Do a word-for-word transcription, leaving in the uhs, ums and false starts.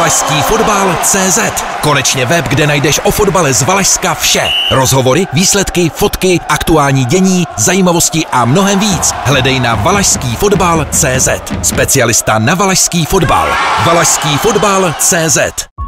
valašský fotbal tečka cé zet. Konečně web, kde najdeš o fotbale z Valašska vše. Rozhovory, výsledky, fotky, aktuální dění, zajímavosti a mnohem víc. Hledej na valašský fotbal tečka cé zet. Specialista na valašský fotbal. valašský fotbal tečka cé zet.